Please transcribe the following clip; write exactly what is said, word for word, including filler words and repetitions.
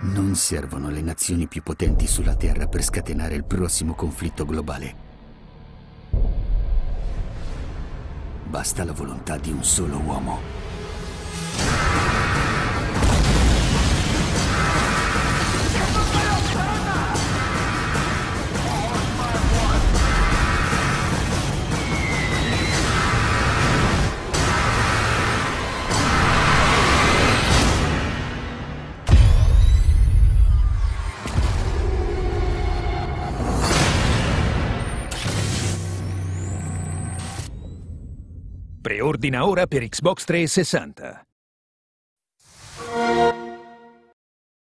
Non servono le nazioni più potenti sulla Terra per scatenare il prossimo conflitto globale. Basta la volontà di un solo uomo. Preordina ora per Xbox trecentosessanta.